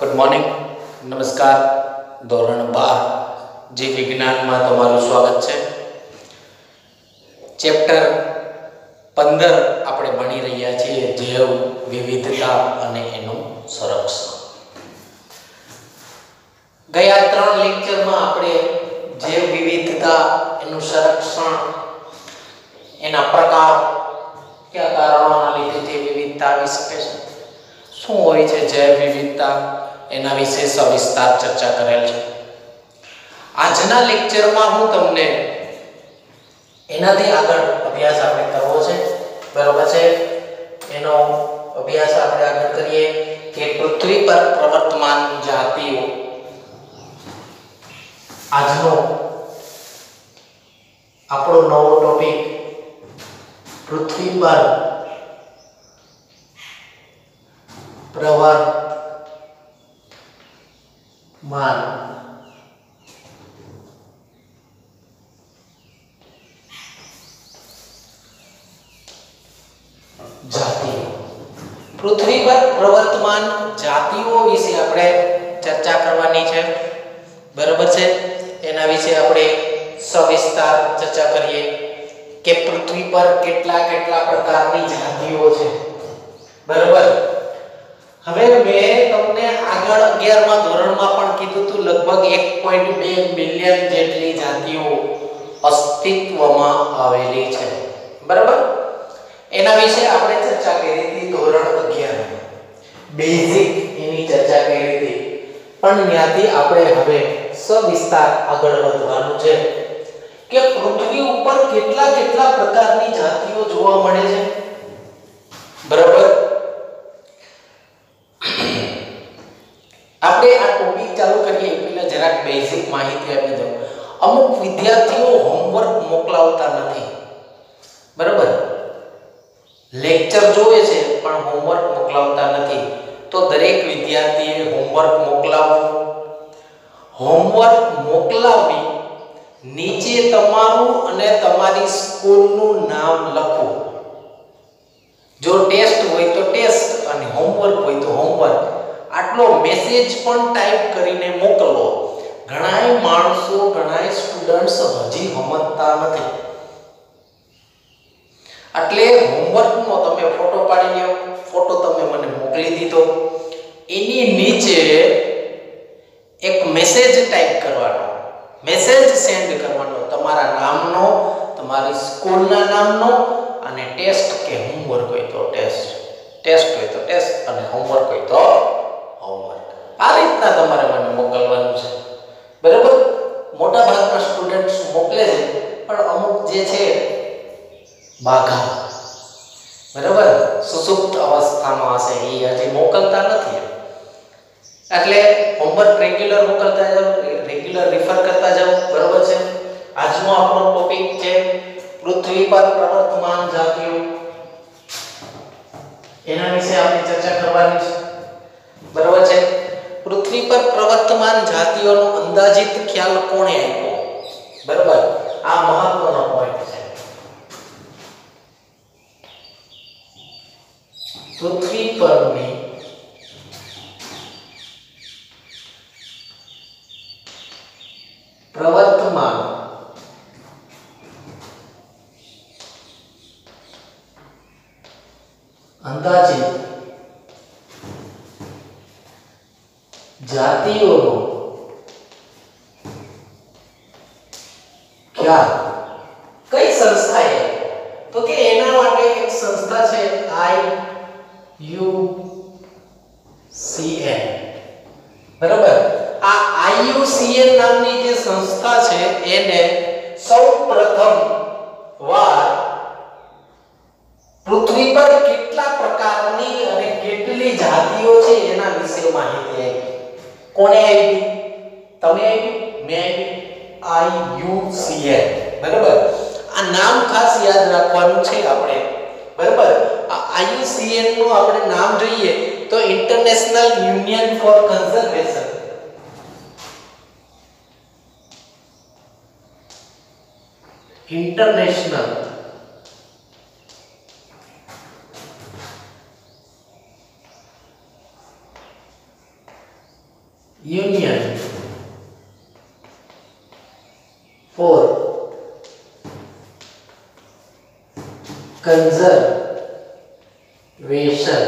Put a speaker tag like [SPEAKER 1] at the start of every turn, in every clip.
[SPEAKER 1] Good morning, નમસ્કાર. ધોરણ 12 જીવ વિજ્ઞાનમાં તમારું સ્વાગત છે. ચેપ્ટર 15 આપણે ભણી રહ્યા છીએ, જૈવ વિવિધતા અને એનું સંરક્ષણ. ગયા 3 લેક્ચરમાં આપણે જૈવ વિવિધતા, એનું સંરક્ષણ, એના પ્રકાર, કયા કારણોના લીધે જૈવ વિવિધતા આવી શકે છે, શું હોય છે જૈવ વિવિધતા, એના વિશે સવિસ્તાર ચર્ચા કરેલ છે. આજના લેક્ચરમાં હું તમને એનાથી આગળ અભ્યાસ આપણે કરવો છે, બરોબર છે. એનો અભ્યાસ આપણે આગળ કરીએ કે પૃથ્વી પર પ્રવર્તમાન જાતિઓ. આજનો આપણો નવો ટોપિક પૃથ્વી પર પ્રવર્તમાન જાતિઓ. પૃથ્વી પર પ્રવર્તમાન જાતિઓ વિશે આપણે ચર્ચા કરવાની છે, બરાબર છે. એના વિશે આપણે સવિસ્તાર ચર્ચા કરીએ કે પૃથ્વી પર કેટલા પ્રકારની જાતિઓ છે, બરાબર. હવે મેં તમને આગળ 11મા ધોરણમાં પણ કીધું હતું, લગભગ 1.2 મિલિયન જેટલી જાતિઓ અસ્તિત્વમાં આવેલી છે, બરાબર. એના વિશે આપણે ચર્ચા કરી હતી ધોરણ 11 બેઝિક એની ચર્ચા કરી હતી. પણ ત્યાંથી આપણે હવે સવિસ્તાર આગળ વધવાનું છે કે પૃથ્વી ઉપર કેટલા પ્રકારની જાતિઓ જોવા મળે છે, બરાબર. આપણે આ ટોપિક ચાલુ કરીએ પહેલા જરાક બેઝિક માહિતી આપી દઉં. અમુક વિદ્યાર્થીઓ હોમવર્ક મોકલાવતા નથી, બરાબર. લેક્ચર જોવે છે પણ હોમવર્ક મોકલાવતા નથી. તો દરેક વિદ્યાર્થીએ હોમવર્ક મોકલાવવું. હોમવર્ક મોકલાવી નીચે તમારું અને તમારી સ્કૂલનું નામ લખવું. જો ટેસ્ટ હોય તો ટેસ્ટ અને હોમવર્ક હોય તો હોમવર્ક. આટલો મેસેજ પણ ટાઈપ કરીને મોકલો. ઘણાય માણસો, ઘણાય સ્ટુડન્ટ્સ હજી સમજતા નથી. એટલે હોમવર્કનો તમે ફોટો પાડી લ્યો. ફોટો તમે મને મોકલી દીધો, એની નીચે એક મેસેજ ટાઈપ કરવાનો, મેસેજ સેન્ડ કરવાનો તમારા નામનો, તમારી સ્કૂલના નામનો અને ટેસ્ટ કે હોમવર્ક હોય તો ટેસ્ટ, ટેસ્ટ હોય તો ટેસ્ટ અને હોમવર્ક હોય તો હોમવર્ક. આ રીતના તમારે મને મોકલવાનું છે, બરાબર. મોટા ભાગના સ્ટુડન્ટ્સ મોકલે છે પણ અમુક જે છે બાઘા, બરાબર, સુસુપ્ત અવસ્થામાં હશે, એ હજી મોકલતા નથી. એટલે હોમવર્ક રેગ્યુલર મોકલતા જાવ, રેગ્યુલર રિફર કરતા જાવ, બરાબર છે. આજનો આપણો ટોપિક છે પૃથ્વી પર પ્રવર્તમાન જાતિઓ. એના વિશે આપણે ચર્ચા કરવાની છે, બરાબર છે. પૃથ્વી પર પ્રવર્તમાન જાતિઓનો અંદાજિત ખ્યાલ કોણે આપ્યો, બરાબર. આ મહત્વનો પોઈન્ટ છે. પૃથ્વી પરની પ્રવર્તમાન અંદાજિત જાતિઓનો ખ્યાલ કઈ સંસ્થાએ, તો કે એના માટે એક સંસ્થા છે IUCN, બરાબર. આ IUCN નામની જે સંસ્થા છે એને સૌપ્રથમ વાર પૃથ્વી પર કેટલા પ્રકારની અને કેટલી જાતિઓ છે એના વિશે માહિતી આપી. કોણે આપી? તમે આપી? મેં આપી? IUCN, બરાબર. આ નામ ખાસ યાદ રાખવાનું છે આપણે, બરાબર. આ IUCN નું આપણે નામ જોઈએ તો international union for conservation, international union for conservation.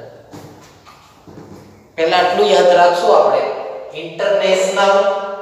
[SPEAKER 1] પહેલા આટલું યાદ રાખશું આપણે, international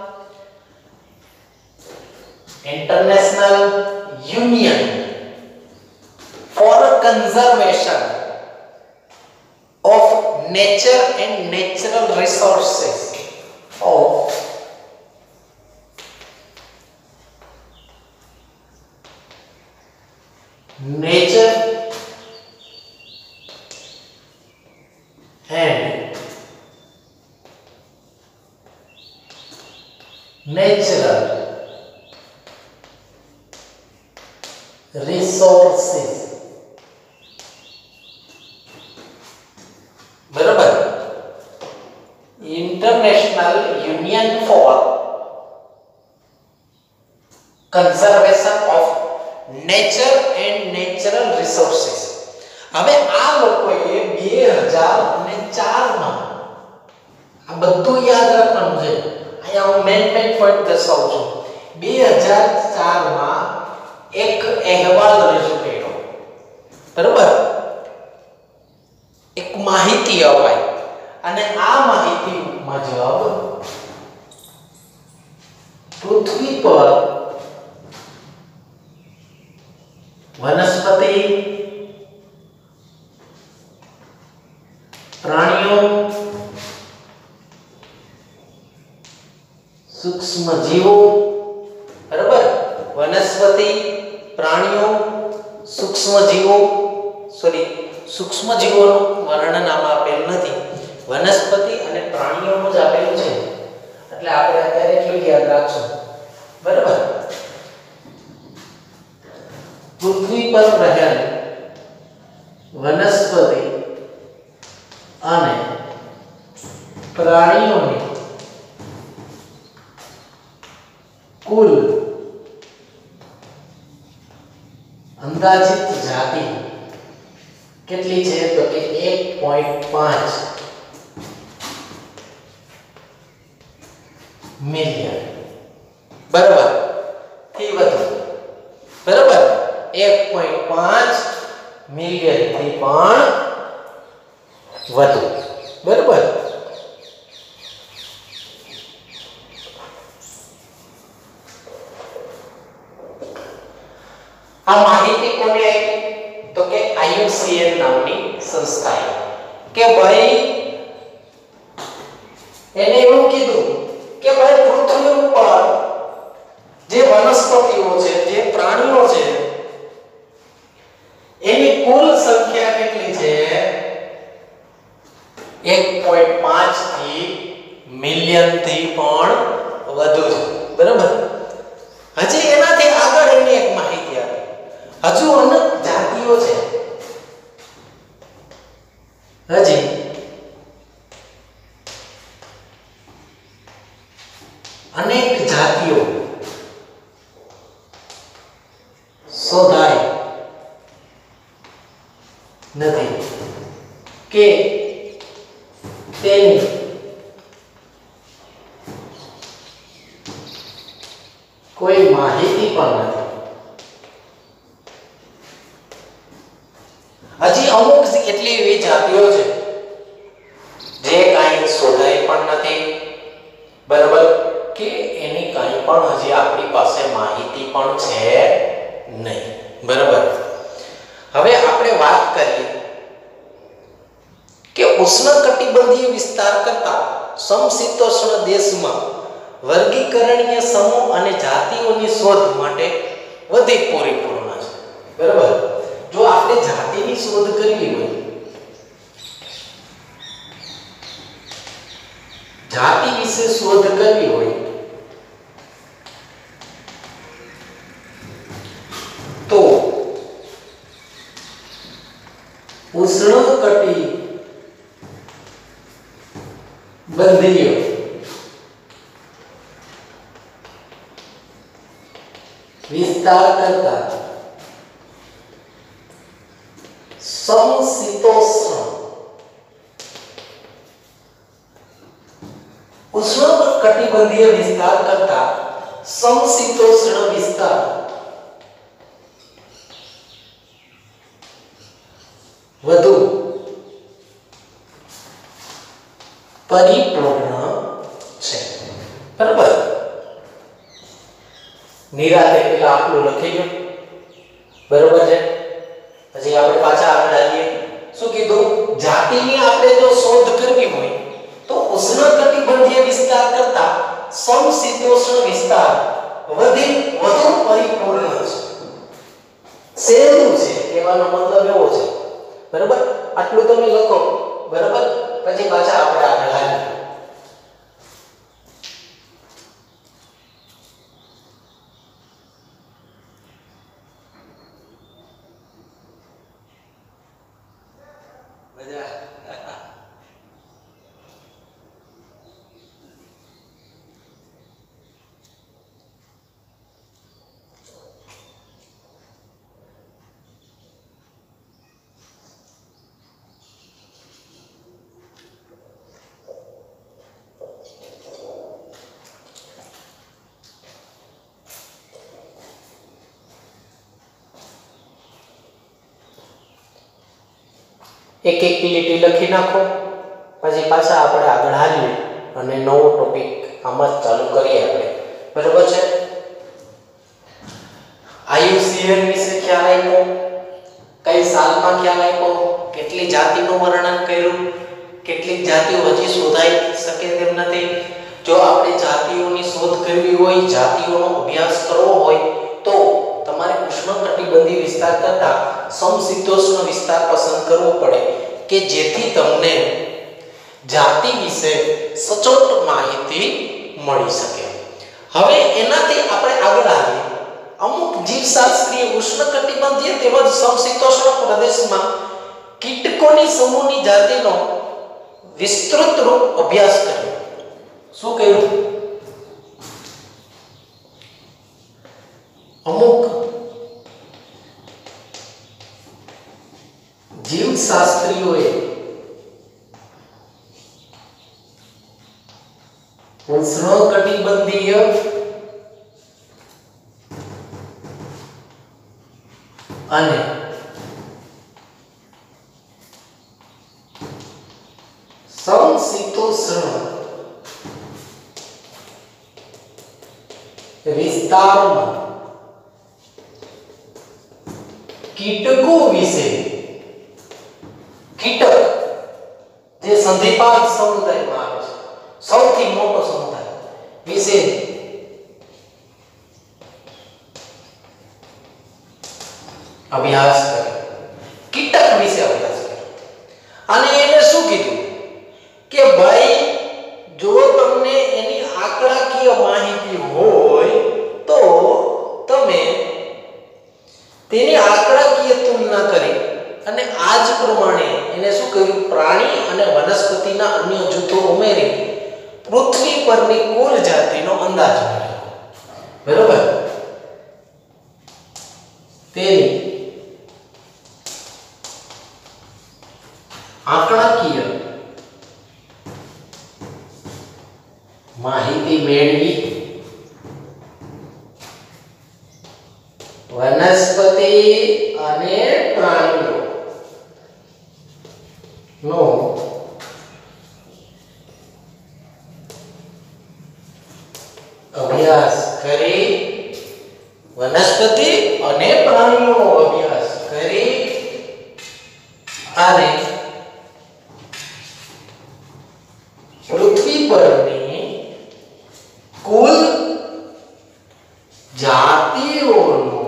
[SPEAKER 1] union for conservation of nature and natural resources of nature and natural resources. बराबर, international union for conservation of nature and natural resources. હવે આ લોકોએ 2004 માં આ બધું યાદ રાખવાનું છે. અહીંયા હું મેન પોઈન્ટ દર્શાવું છું. 2004 માં એક અહેવાલ રજૂ કર્યો, બરાબર, એક માહિતી અપાઈ, અને આ માહિતી મુજબ પૃથ્વી પર વનસ્પતિ, પ્રાણીઓ, સૂક્ષ્મજીવો, બરાબર, વનસ્પતિ, પ્રાણીઓ, સૂક્ષ્મજીવો, સૂક્ષ્મજીવોનું વર્ણન આમાં આપેલું નથી, વનસ્પતિ અને પ્રાણીઓનું જ આપેલું છે. એટલે આપણે અત્યારે એટલું યાદ રાખશું, બરાબર. પૃથ્વી પર રહેલ વનસ્પતિ અને પ્રાણીઓની કુલ અંદાજિત જાતિ કેટલી છે? તો કે 1.5 મિલિયન, બરાબર, થી વધુ, બરાબર, 1.5 મિલિયન થી પણ વધુ, બરાબર. આ માહિતી કોને આપી? તો કે IUCN નામની સંસ્થાએ. કે ભાઈ એને એવું કીધું કે ભાઈ પૃથ્વી ઉપર જે વનસ્પતિઓ છે, જે પ્રાણીઓ છે, એની કુલ સંખ્યા કેટલી છે? 1.5 થી મિલિયન થી પણ વધુ છે, બરાબર. હજી એનાથી આગળ એની એક માહિતી આપી, હજુ અનેક જાતિઓ છે, હજી અનેક જાતિઓ શોધાઈ નથી કે તેની કોઈ માહિતી પણ નથી. હજી અમુક એટલી એવી જાતિઓ છે જે કાંઈ શોધાઈ પણ નથી, બરાબર, કે એની કાંઈ પણ હજી આપણી પાસે માહિતી પણ છે નહીં, બરાબર. હવે આપણે વાત કરીએ કે ઉષ્ણકટિબંધીય વિસ્તાર કરતા સમશીતોષ્ણ દેશમાં વર્ગીકરણીય સમૂહ અને જાતિઓની શોધ માટે વધુ પરિપૂર્ણ છે, બરાબર. જો આપણે જાતિની શોધ કરવી હોય, જાતિ વિશે શોધ કરવી હોય, તો ઉષ્ણકટિબંધીય વિસ્તાર કરતા સમશીતોષ્ણ ઉષ્ણકટિબંધીય વિસ્તાર કરતા સમશીતોષ્ણ વિસ્તાર વધુ પરિપૂર્ણ છે. બરાબર. નિરાતે પેલા આટલું લખી ગયો. બરોબર છે. પછી આપણે પાછા આગળ આવીએ. શું કીધું? જાતિની આપણે જો શોધ કરવી હોય તો ઉષ્ણકટિબંધીય વિસ્તાર કરતા સમશીતોષ્ણ વિસ્તાર વધુ પરિપૂર્ણ છે. સહેલું છે કહેવાનો મતલબ એવો છે. બરાબર. આટલું તમે લખો. બરાબર. પછી પાછા આપણે આગળ આવીએ. એક એક લીટી લખી નાખો. પછી પાછા આપણે આગળ હાલીએ અને નવો ટોપિક આમાં ચાલુ કરીએ આપણે. બરાબર છે. આયુષ્યન વિશે ખ્યાલ આપ્યો, કઈ સાલમાં ખ્યાલ આપ્યો, કેટલી જાતિનું વર્ણન કર્યું, કેટલીક જાતિઓ હજી શોધાઈ શકે તેમ નથી. જો આપણે જાતિઓની શોધ કરવી હોય, જાતિઓનો અભ્યાસ કરવો હોય તો તમારે ઉષ્ણકટિબંધીય વિસ્તાર કરતા સમશીતોષ્ણ વિસ્તાર પસંદ કરવો પડે કે જેથી તમને જાતિ વિશે સચોટ માહિતી મળી શકે. હવે એનાથી આપણે આગળ આવીએ. અમુક જીવશાસ્ત્રીય ઉષ્ણકટિબંધીય તેમજ સમશીતોષ્ણ પ્રદેશમાં કીટકોની સમૂહની જાતિનો વિસ્તૃત રૂપ અભ્યાસ કર્યો. શું કહ્યું? અમુક જીવશાસ્ત્રીઓએ ઉષ્ણકટિબંધીય અને સમશીતોષ્ણ વિસ્તારમાં કીટકો વિશે, કીટક જે સંધિપાદ સમુદાયમાં આવે છે, સૌથી મોટો સમુદાય વિશે અભ્યાસ કર્યો. કીટક વિશે અભ્યાસ કર્યો. અને એને શું કીધું કે ભાઈ જો તમને એની આંકડાકીય માહિતી હોય તો તમે તેની આંકડાકીય તુલના કરી અને આ જ પ્રમાણે એને શું કર્યું? પ્રાણી અને વનસ્પતિના અન્ય જૂથો ઉમેરી પૃથ્વી પરની કુલ જાતિનો અંદાજ મેળવ્યો. બરોબર. તેની આંકડાકીય માહિતી મેળવી વનસ્પતિ અને પ્રાણીઓ નો અભ્યાસ કરી, વનસ્પતિ અને પ્રાણીઓનો અભ્યાસ કરી અને પૃથ્વી પરની કુલ જાતિઓનો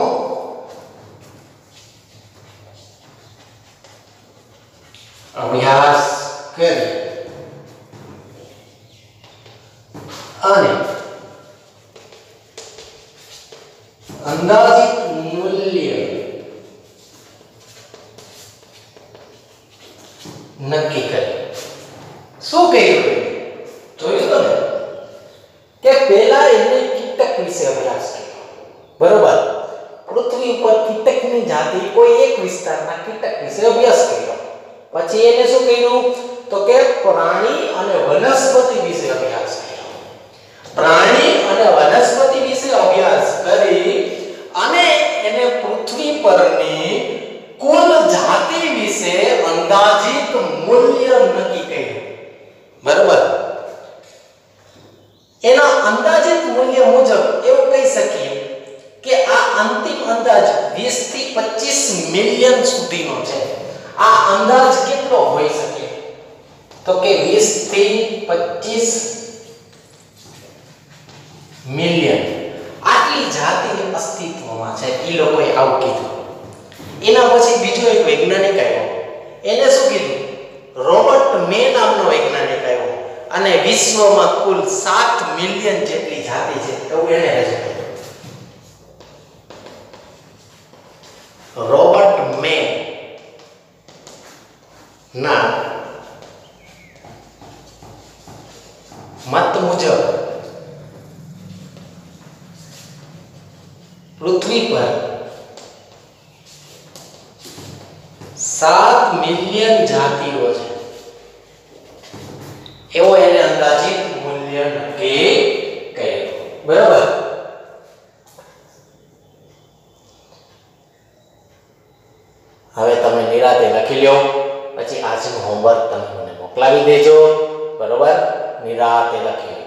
[SPEAKER 1] અભ્યાસ કરી અને અંદાજિત મૂલ્ય નક્કી કરી. શું કહ્યું? જોયું તો ને કે પહેલા એને કીટક વિશે અભ્યાસ કર્યો. બરોબર. પૃથ્વી ઉપર કીટકની જાતિ કોઈ એક વિસ્તારના કીટક વિશે અભ્યાસ કર્યો. પછી એને શું કર્યું? તો કે પ્રાણી અને વનસ્પતિ વિશે અભ્યાસ કર્યો. પ્રાણી અને વનસ્પતિ વિશે અભ્યાસ કરી અને એને પૃથ્વી પરની કુલ જાતિ વિશે અંદાજિત મૂલ્ય નક્કી કર્યું. બરાબર. એના અંદાજિત મૂલ્ય મુજબ એવું કહી શકીએ કે આ અંતિમ અંદાજ 20 થી 25 મિલિયન સુધીનો છે. આ અંદાજ કેટલો હોઈ શકે? તો કે 20 થી 25 મિલિયન આટલી જાતિ અસ્તિત્વમાં છે. એ લોકોએ આવું કીધું. એના પછી બીજો એક વૈજ્ઞાનિક આવ્યો. એને શું કીધું? રોબર્ટ મે નામનો વૈજ્ઞાનિક આવ્યો અને વિશ્વમાં કુલ 7 મિલિયન જેટલી જાતિ છે એવું એને રજૂ કર્યું. રોબર્ટ મે ના મત મુજબ પૃથ્વી પર 7 મિલિયન જાતિઓ છે એવો એને અંદાજિત મૂલ્ય નક્કી કર્યું. બરાબર. હવે તમે નિરાતે લખી લો, પછી આજનું હોમવર્ક તમે મને મોકલાવી દેજો. બરોબર, નિરાતે લખી